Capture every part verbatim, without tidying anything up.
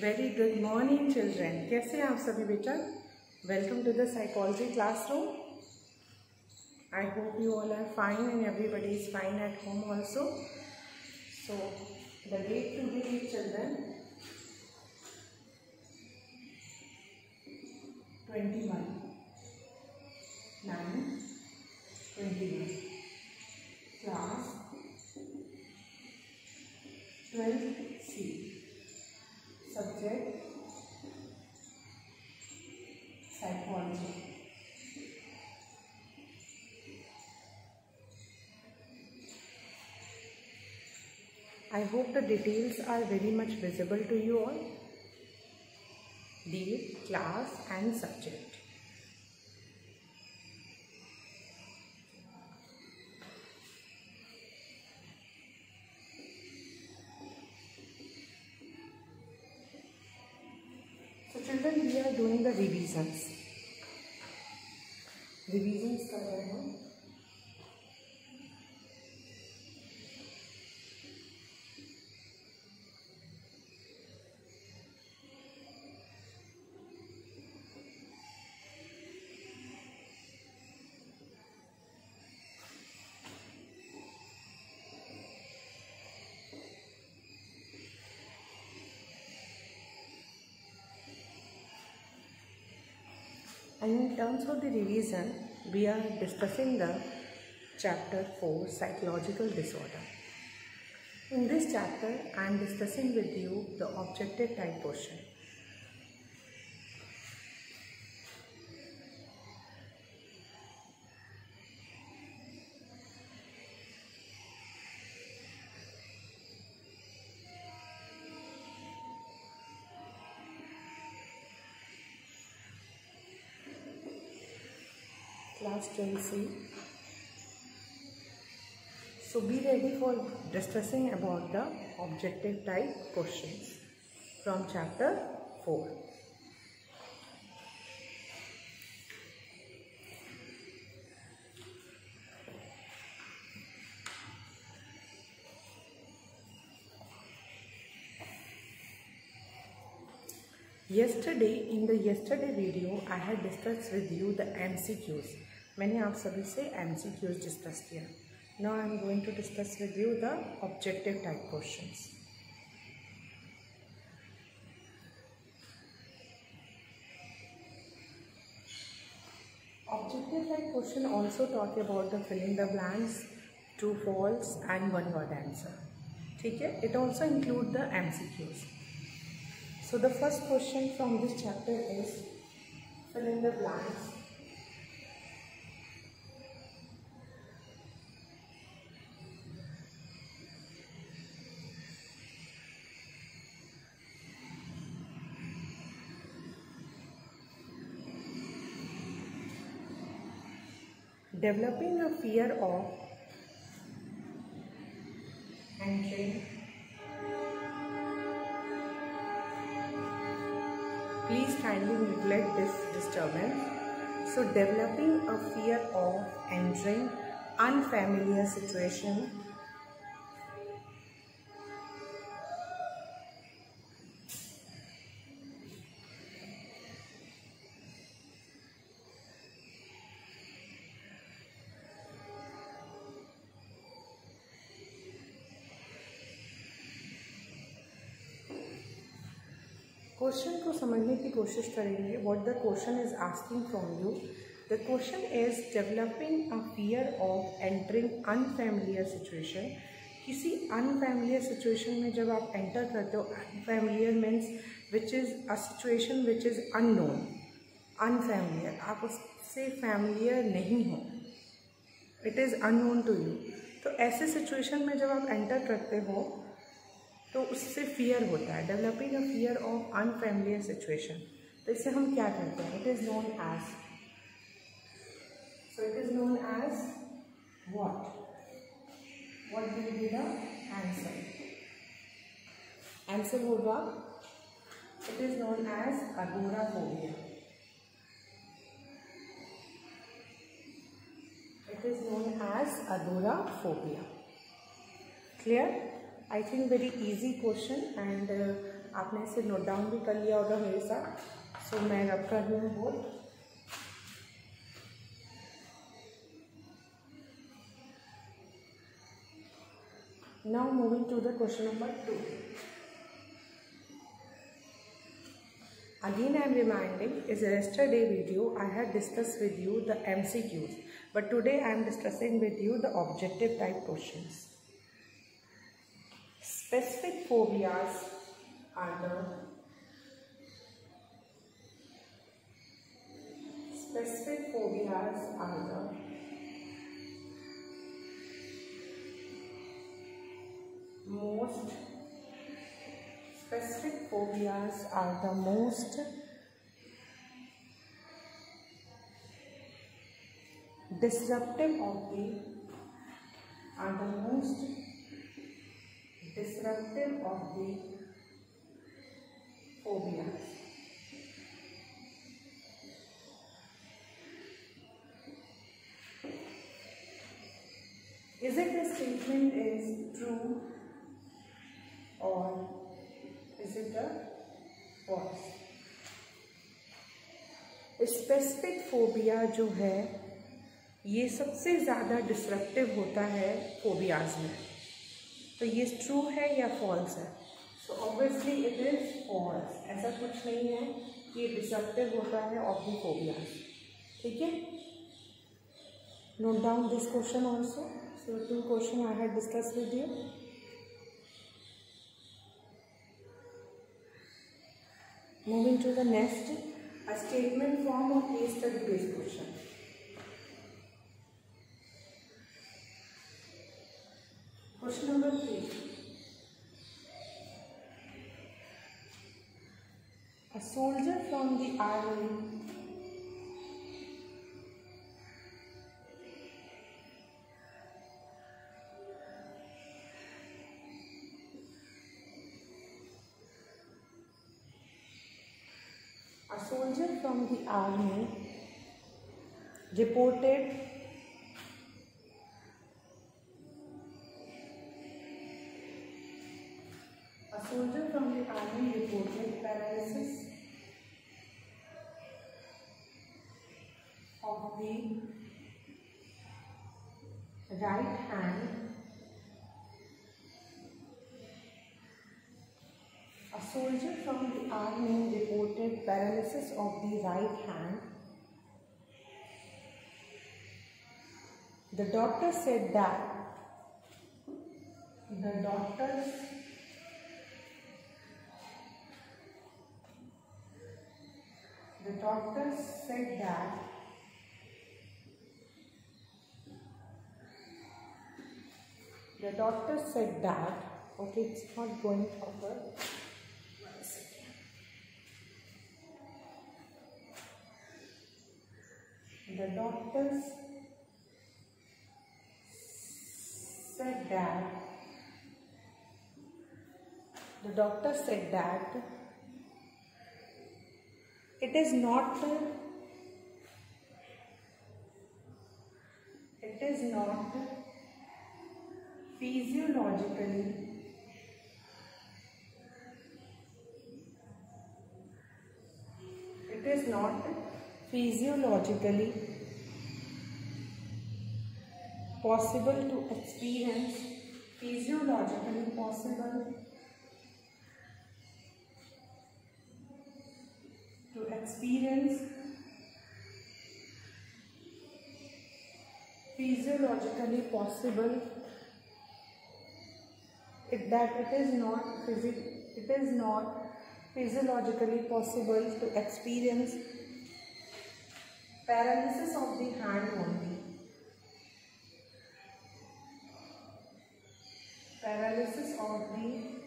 Very good morning children. कैसे हैं आप सभी बेटा? Welcome to the psychology classroom. I hope you all are fine and everybody is fine at home also. So the date today children twenty one nine twenty one class twelfth C subject psychology. I hope the details are very much visible to you all. Date, class and subject. Children, we are doing the revisions. Revisions कर रहे हैं. And in terms of the revision, we are discussing the chapter four, psychological disorder. In this chapter, I am discussing with you the objective type portion. Class twelve C. So be ready for discussing about the objective type questions from chapter four. Yesterday in the yesterday video I had discussed with you the M C Qs. मैंने आप सभी से M C Qs discuss किया. Now I am going to discuss with you the objective type questions. Objective type question also talk about the filling the blanks, true, false and one word answer. ठीक है? It also include the M C Qs. So the first question from this chapter is fill in the blanks. Developing a fear of entering. Please kindly neglect this disturbance. So developing a fear of entering unfamiliar situation. Question को समझने की कोशिश करेंगे. What the question is asking from you. The question is developing a fear of entering unfamiliar situation. किसी unfamiliar situation में जब आप enter करते हो, unfamiliar means which is a situation which is unknown. Unfamiliar, आप उससे फैमिलियर नहीं हो, it is unknown to you. तो ऐसे सिचुएशन में जब आप एंटर करते हो तो उससे फियर होता है. Developing a fear of unfamiliar situation. तो इससे हम क्या करते हैं? It is known as, so it is known as what what will be the answer. Answer होगा it is known as agoraphobia. It is known as agoraphobia. Clear? I think very easy question, and uh, आपने इसे note down भी कर लिया होगा मेरे साथ। सो so, मैं रब कर रही हूँ board. Now moving to the question number two. Again I am reminding, is yesterday video I had discussed with you the M C Qs, but today I am discussing with you the objective type questions. Specific phobias are the specific phobias are the most specific phobias are the most disruptive of the are the most disruptive of the phobias. Is it the statement is true or is it a false? Specific phobia जो है ये सबसे ज़्यादा destructive होता है phobias में, तो ये ट्रू है या फॉल्स है? So obviously it is false. ऐसा कुछ नहीं है कि ये डिस्ट्रक्टिव होता है ऑफ द फोबियाज। ठीक है, note down this question also. So two question I had discuss with you. Moving to the next, a statement form or case study based question. Question number three. A soldier from the army A soldier from the army reported a soldier from the army reported paralysis of the right hand. A soldier from the army reported paralysis of the right hand. The doctor said that the doctors the doctors said that the doctor said that okay, it's not going proper. The doctors said that the doctor said that it is not it is not physiologically it is not physiologically possible to experience physiologically possible to experience physiologically possible it, that it is not physic it is not physiologically possible to experience paralysis of the hand only. Paralysis of the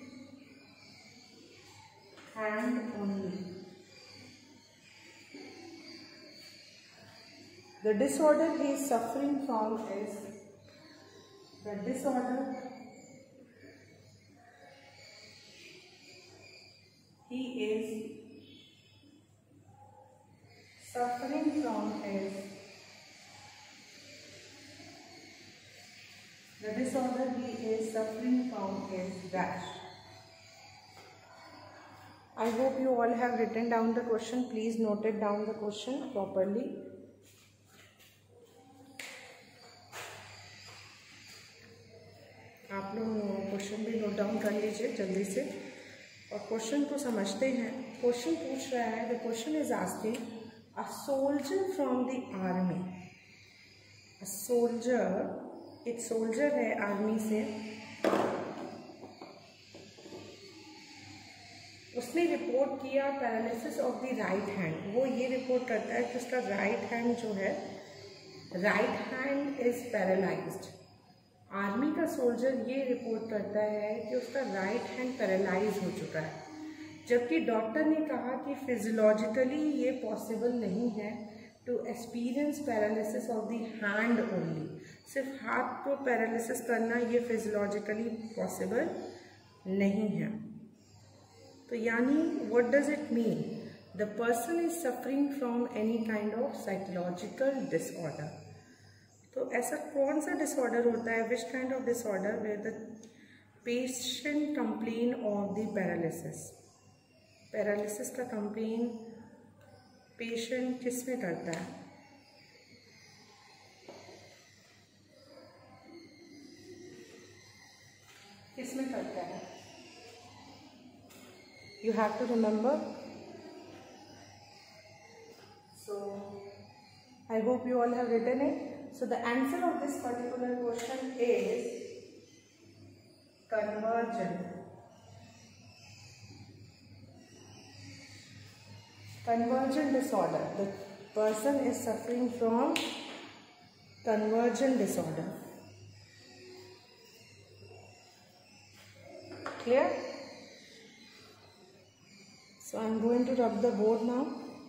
hand only. The disorder he is suffering from is the disorder he is suffering from is the disorder he is suffering from is dash. I hope you all have written down the question. Please note it down the question properly. आप लोग question भी note down कर लीजिए जल्दी से और question को समझते हैं. क्वेश्चन पूछ रहा है, the question is asking a soldier from the army. A soldier, एक सोल्जर है आर्मी से, उसने रिपोर्ट किया paralysis of the right hand. वो ये रिपोर्ट करता है कि उसका राइट हैंड जो है, right hand is paralysed. Army का सोल्जर ये रिपोर्ट करता है कि उसका राइट हैंड पैरालाइज हो चुका है, जबकि डॉक्टर ने कहा कि फिजियोलॉजिकली ये पॉसिबल नहीं है to experience paralysis of the hand only. सिर्फ हाथ को पैरालिसिस करना ये फिजियोलॉजिकली पॉसिबल नहीं है. तो यानी what does it mean? The person is suffering from any kind of psychological disorder. तो ऐसा कौन सा डिसऑर्डर होता है? Which kind of disorder where the patient complain of the paralysis. Paralysis का कंप्लेन पेशेंट किस में करता है? किस में करता है? You have to remember. So I hope you all have written it. So the answer of this particular question is convergent. Convergent disorder. The person is suffering from convergent disorder. Clear? So I am going to rub the board now.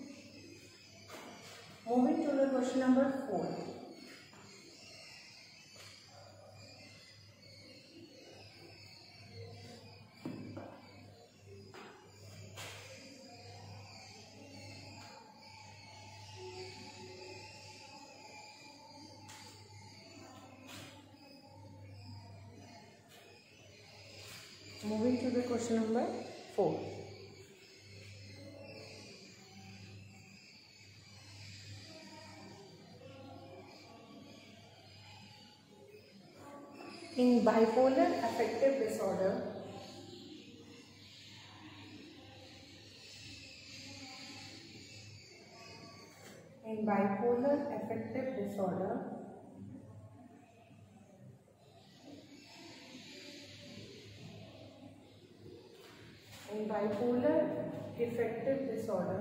Moving to the question number four. Moving to the question number four. In bipolar affective disorder, in bipolar affective disorder, in bipolar affective disorder,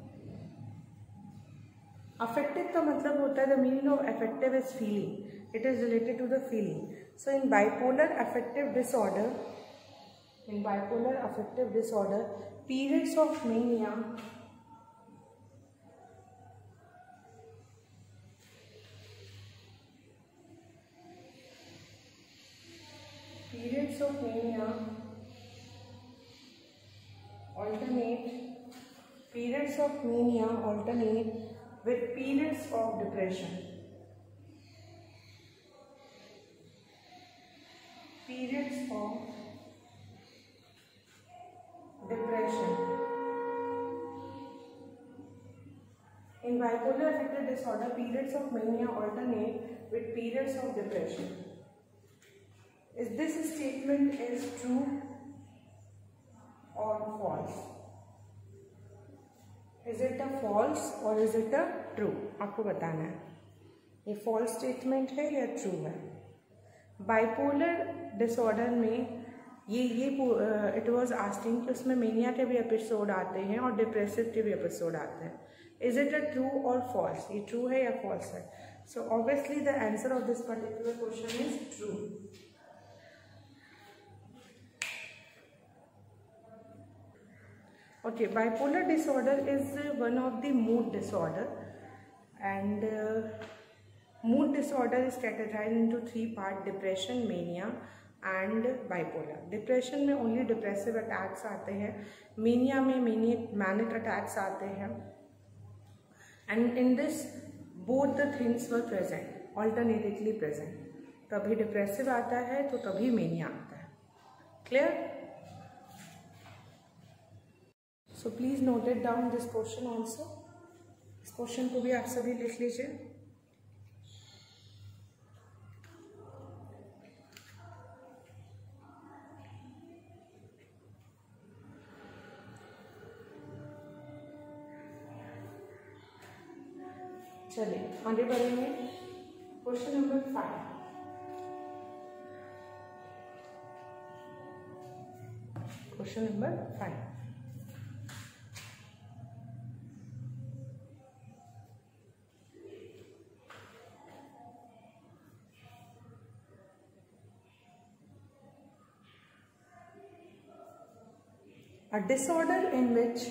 affective का मतलब होता है, the meaning of affective is feeling. It is related to the feeling. So in bipolar affective disorder, in bipolar affective disorder, periods of mania, periods of mania alternate, periods of mania alternate with periods of depression. Periods of depression. In bipolar affective disorder, periods of mania alternate with periods of depression. Is this statement is true or false? Is it a false or is it a true? आपको बताना है ये false statement है या true है. Bipolar disorder में ये ये इट वाज आस्किंग कि उसमें मेनिया के भी एपिसोड आते हैं और डिप्रेसिव के भी एपिसोड आते हैं. इज इट अ ट्रू और फॉल्स? ये ट्रू है या फॉल्स है? So obviously the answer of this particular question is true. Okay, bipolar disorder is one of the mood disorder, and uh, mood disorder is categorized into three part: depression, mania and bipolar. Depression में only depressive attacks आते हैं, mania में manic manic attacks आते हैं, and in this both the things were present, alternatively present. कभी depressive आता है तो कभी mania आता है. Clear? So please noted down this question also. इस क्वेश्चन को भी आप सभी लिख लीजिए। चलिए आगे बढ़ेंगे। Question number five. Question number five. A disorder in which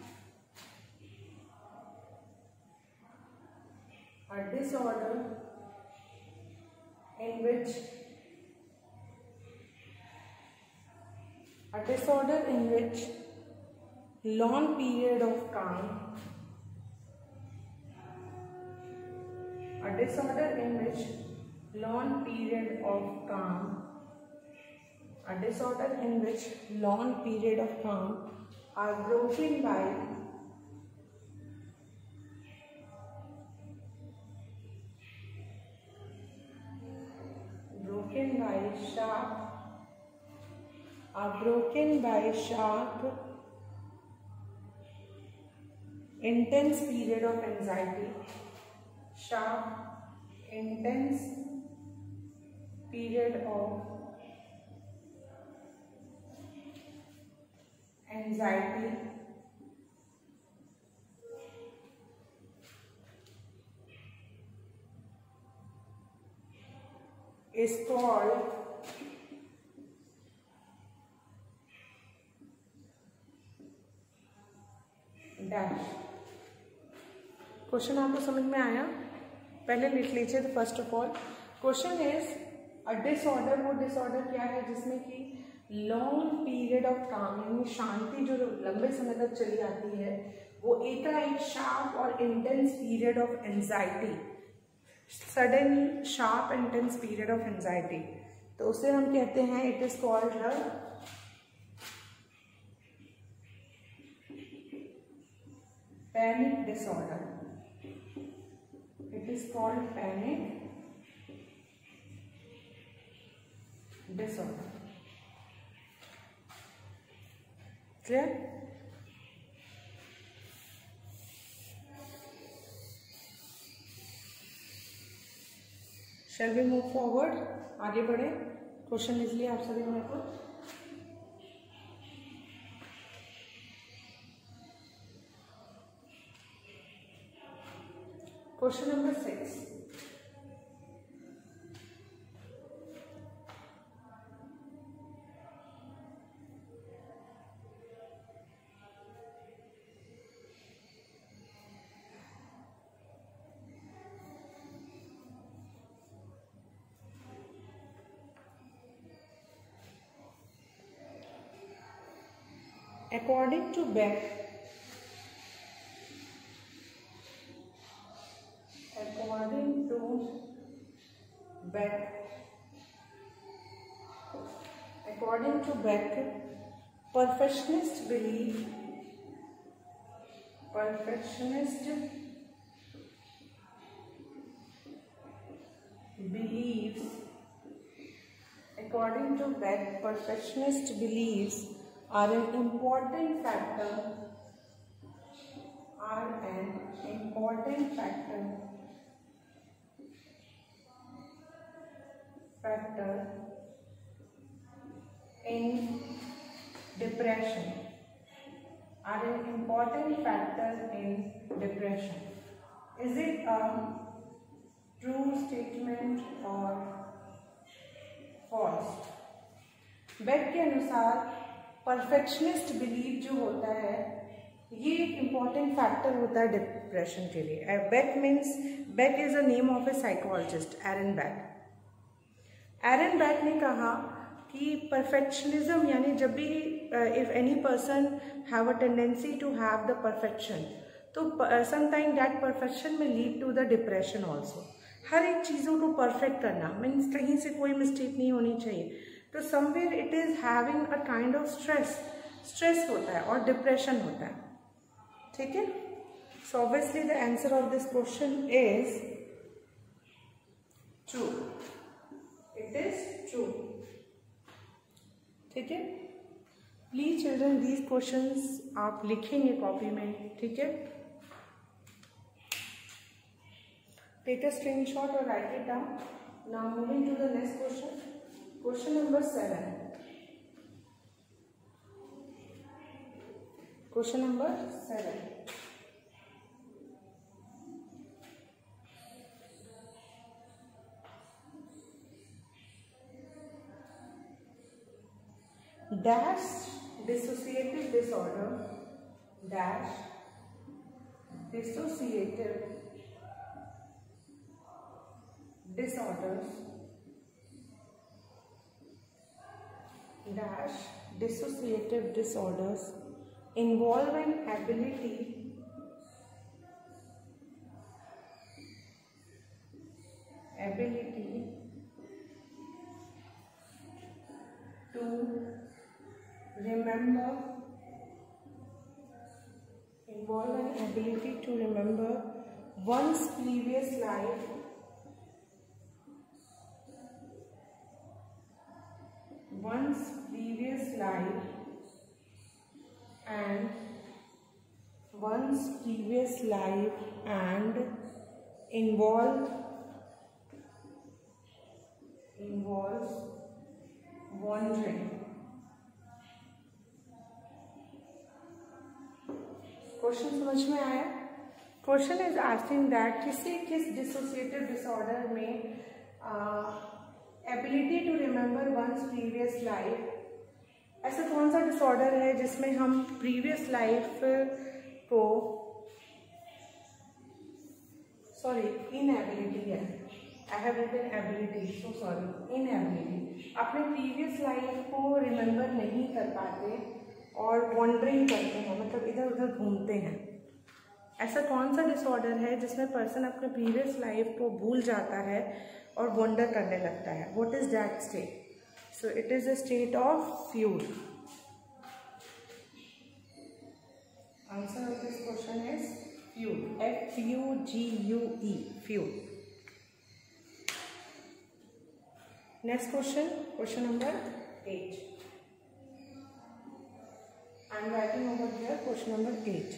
a disorder in which a disorder in which long period of calm a disorder in which long period of calm a disorder in which long period of calm are broken by broken by sharp are broken by sharp intense period of anxiety sharp intense period of anxiety is called dash। Question आपको समझ में आया? पहले लिख लीजिए। तो first of all question is a disorder. वो disorder क्या है जिसमें कि लॉन्ग पीरियड ऑफ काम यानी शांति जो लंबे समय तक चली आती है वो एकाएक शार्प और intense period of anxiety sudden sharp intense period of anxiety, तो उसे हम कहते हैं it is called panic disorder. It is called panic disorder. Clear? Shall we move forward? आगे बढ़े। क्वेश्चन लिख लिया आप सभी मेरे को। Question number six. According to Beck, according to Beck, according to Beck, perfectionist belief, perfectionist believes, according to Beck, perfectionist beliefs are an important factor are an important factor factor in depression are an important factor in depression. Is it a true statement or false? Beck के अनुसार perfectionist believe जो होता है ये एक important factor होता है depression के लिए। Beck means Beck is a name of a psychologist Aaron Beck. Aaron Beck ने कहा कि परफेक्शनिज्म यानी जब भी if any person have a tendency to have the perfection तो समटाइम दैट परफेक्शन में lead to the depression also. हर एक चीज़ों को परफेक्ट करना मीन्स कहीं से कोई मिस्टेक नहीं होनी चाहिए, तो somewhere it is having a kind of stress, stress होता है और डिप्रेशन होता है, ठीक है। So obviously the answer of this question is true, it is true, ठीक है। प्लीज चिल्ड्रन दीज क्वेश्चंस आप लिखेंगे कॉपी में, ठीक है। टेक अ स्क्रीनशॉट और write it down. Now moving to the next question, question number seven. Question number seven, dash dissociative disorder, dash dissociative disorders, dash dissociative disorders involve an ability ability to remember involve an ability to remember one's previous life one's previous life and one's previous life and involve involves wandering. Question समझ में आया? Question is asking that किसी किस dissociative disorder में ability to remember one's previous life, ऐसा कौन सा disorder है जिसमें हम प्रीवियस लाइफ को, सॉरी इनएबिलिटी है, I have written ability, so sorry, inability, अपने प्रीवियस लाइफ को रिमेंबर नहीं कर पाते और वॉन्डरिंग करते हैं, मतलब इधर उधर घूमते हैं। ऐसा कौन सा डिसऑर्डर है जिसमें पर्सन अपने प्रीवियस लाइफ को भूल जाता है और वॉन्डर करने लगता है? What is that state? So it is a state of fugue. Answer of this question is fugue, F U G U E, fugue. Next question, question number eight. I am writing over here question number eight.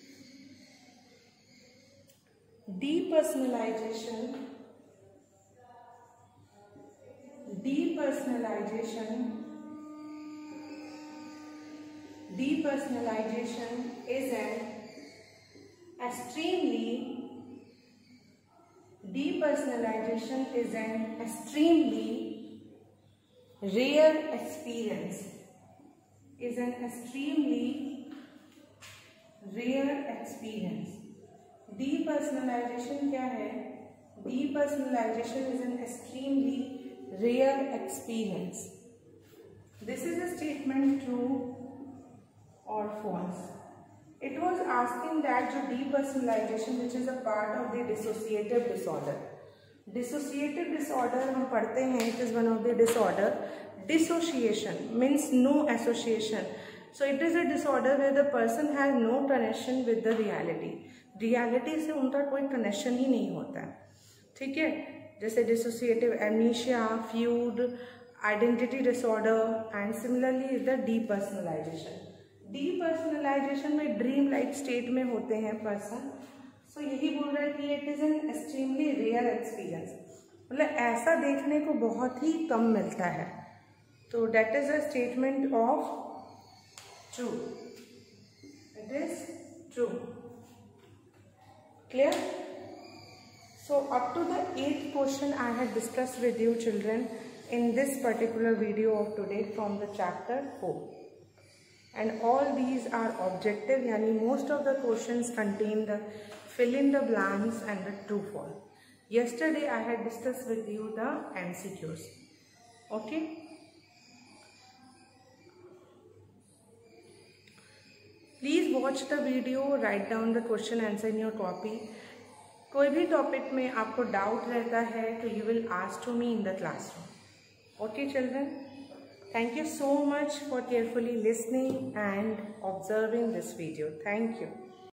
Depersonalization, depersonalization, depersonalization is an extremely, depersonalization is an extremely rare experience. Is an extremely rare experience. Depersonalization क्या है? Depersonalization is an extremely rare experience. This is a statement true or false. It was asking that जो depersonalization which is a part of the dissociative disorder. Dissociative disorder हम पढ़ते हैं, it is one of the disorder. Dissociation means no association. So it is a disorder where the person has no connection with the reality. Reality से उनका कोई connection ही नहीं होता है, ठीक है। जैसे dissociative amnesia, feud, identity disorder and similarly is the depersonalization. Depersonalization में dream like state में होते हैं person. So यही बोल रहा है कि it is an extremely rare experience. मतलब ऐसा देखने को बहुत ही कम मिलता है। So that is a statement of true. It is true. Clear? So up to the eighth question I had discussed with you children in this particular video of today from the chapter four. And all these are objective, yani most of the questions contain the fill in the blanks and the true false. Yesterday I had discussed with you the M C Qs. Okay? Please watch the video, write down the question answer in your copy. कोई भी topic में आपको doubt रहता है तो you will ask to me in the classroom. Okay children? Thank you so much for carefully listening and observing this video. Thank you.